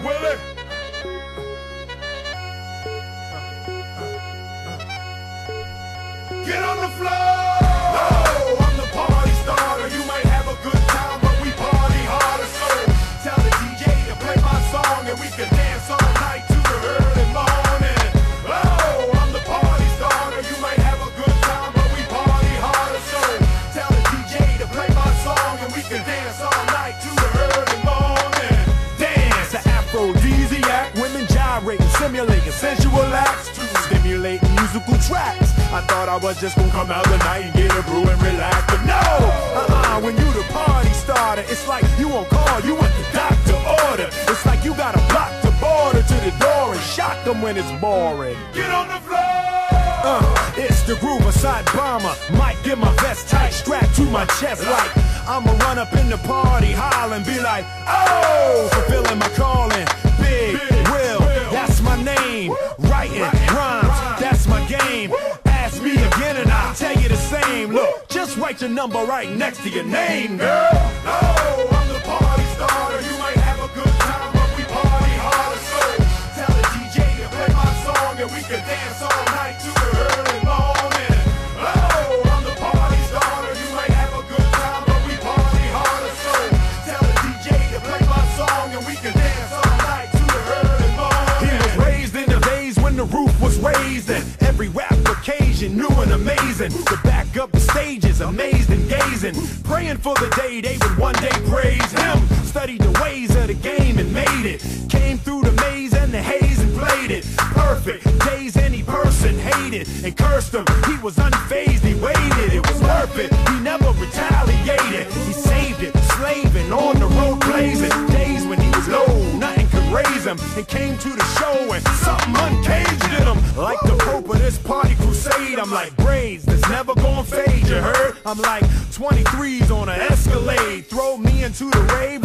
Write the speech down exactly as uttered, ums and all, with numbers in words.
Willie. Get on the floor! No, I'm the party starter. You might have a good time, but we party harder. So tell the D J to play my song and we can dance all night to the early morning. Oh, I'm the party starter. You might have a good time, but we party harder. So tell the D J to play my song and we can dance all night to the early morning. Dance, an aphrodisiac, women gyrating, simulating sensual acts to stimulate musical tracks. I thought I was just gonna come out tonight and get a brew and relax, but no! Uh-uh, when you the party starter, it's like you on call, you want the doctor order. It's like you gotta block the border to the door and shock them when it's boring. Get on the floor! Uh, it's the groove, a side bomber. Might get my vest tight, strapped to my chest like I'ma run up in the party, holler and be like, oh! Fulfilling my calling, Big, Big Will, Will, that's my name. Writing rhymes, that's my game. Ask me again and I'll tell you the same. Look, just write your number right next to your name, girl. Oh, I'm the party starter. You might have a good time, but we party harder. So tell the D J to play my song and we can dance all night to the early morning. Oh, I'm the party starter. You might have a good time, but we party harder. So tell the D J to play my song and we can dance all night to the early morning. He was raised in the days when the roof was raised and every rap occasion new and amazing. To back up the stages, amazed and gazing, praying for the day they would one day praise him. Studied the ways of the game and made it. Came through the maze and the haze and played it. Perfect days any person hated and cursed him. He was unfazed, he waited, it was worth it. He never retaliated, he saved it. Slaving on the road blazing. Days when he was low, nothing could raise him. And came to the show and something uncaged in him. Like the Pope of this party crusade, I'm like braids that's never gonna fade, you heard? I'm like twenty-threes on an Escalade. Throw me into the rave